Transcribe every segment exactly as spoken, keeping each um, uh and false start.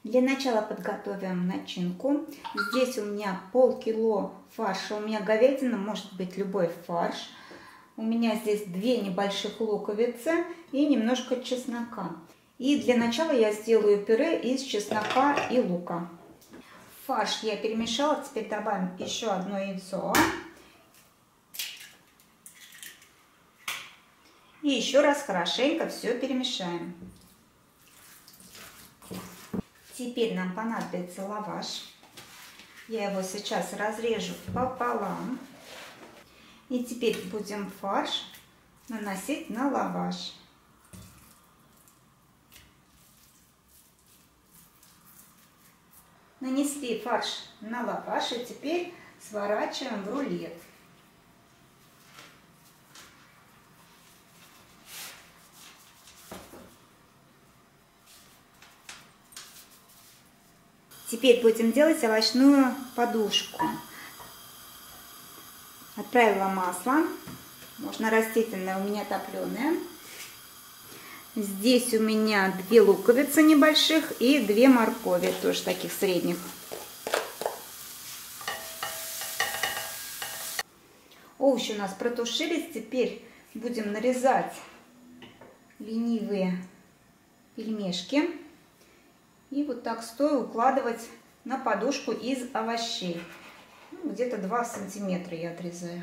Для начала подготовим начинку. Здесь у меня полкило фарша. У меня говядина, может быть любой фарш. У меня здесь две небольших луковицы и немножко чеснока. И для начала я сделаю пюре из чеснока и лука. Фарш я перемешала. Теперь добавим еще одно яйцо. И еще раз хорошенько все перемешаем. Теперь нам понадобится лаваш. Я его сейчас разрежу пополам. И теперь будем фарш наносить на лаваш. Нанесли фарш на лаваш и теперь сворачиваем в рулет. Теперь будем делать овощную подушку. Отправила масло, можно растительное, у меня топленое. Здесь у меня две луковицы небольших и две моркови, тоже таких средних. Овощи у нас протушились, теперь будем нарезать ленивые пельмешки. И вот так стоя укладывать на подушку из овощей. Ну, где-то два сантиметра я отрезаю.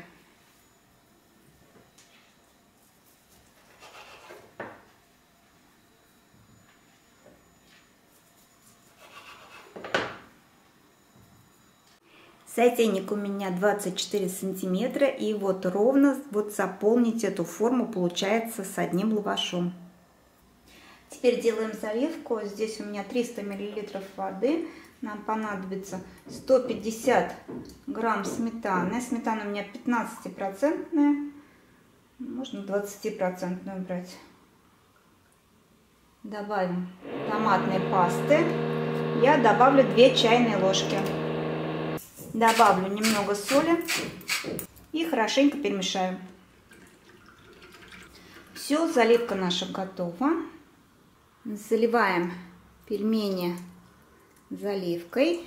Сотейник у меня двадцать четыре сантиметра. И вот ровно вот заполнить эту форму получается с одним лавашом. Теперь делаем заливку. Здесь у меня триста миллилитров воды. Нам понадобится сто пятьдесят грамм сметаны. Сметана у меня пятнадцатипроцентная. Можно двадцатипроцентную брать. Добавим томатной пасты. Я добавлю две чайные ложки. Добавлю немного соли. И хорошенько перемешаю. Все, заливка наша готова. Заливаем пельмени заливкой.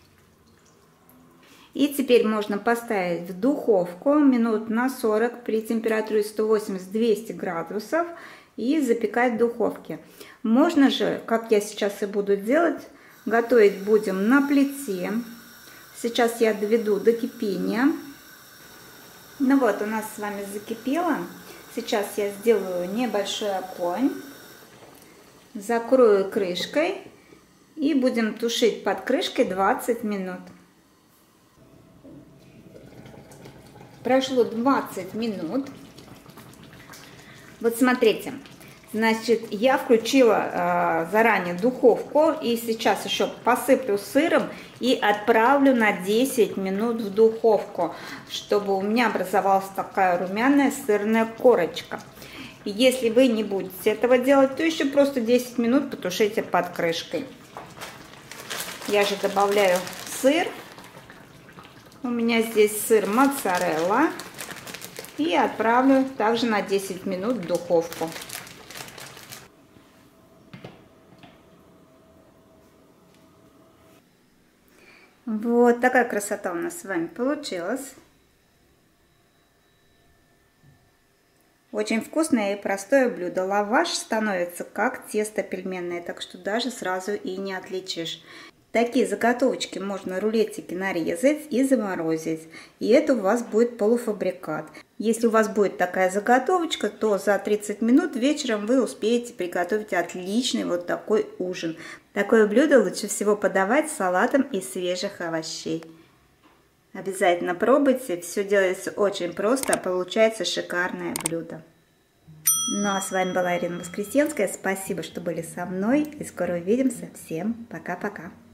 И теперь можно поставить в духовку минут на сорок при температуре сто восемьдесят — двести градусов и запекать в духовке. Можно же, как я сейчас и буду делать, готовить будем на плите. Сейчас я доведу до кипения. Ну вот, у нас с вами закипело. Сейчас я сделаю небольшой огонь. Закрою крышкой и будем тушить под крышкой двадцать минут. Прошло двадцать минут. Вот смотрите, значит, я включила э, заранее духовку и сейчас еще посыплю сыром и отправлю на десять минут в духовку, чтобы у меня образовалась такая румяная сырная корочка. Если вы не будете этого делать, то еще просто десять минут потушите под крышкой. Я же добавляю сыр. У меня здесь сыр моцарелла. И отправлю также на десять минут в духовку. Вот такая красота у нас с вами получилась. Очень вкусное и простое блюдо. Лаваш становится как тесто пельменное, так что даже сразу и не отличишь. Такие заготовочки можно рулетики нарезать и заморозить. И это у вас будет полуфабрикат. Если у вас будет такая заготовочка, то за тридцать минут вечером вы успеете приготовить отличный вот такой ужин. Такое блюдо лучше всего подавать с салатом из свежих овощей. Обязательно пробуйте, все делается очень просто, а получается шикарное блюдо. Ну а с вами была Ирина Воскресенская, спасибо, что были со мной, и скоро увидимся. Всем пока-пока.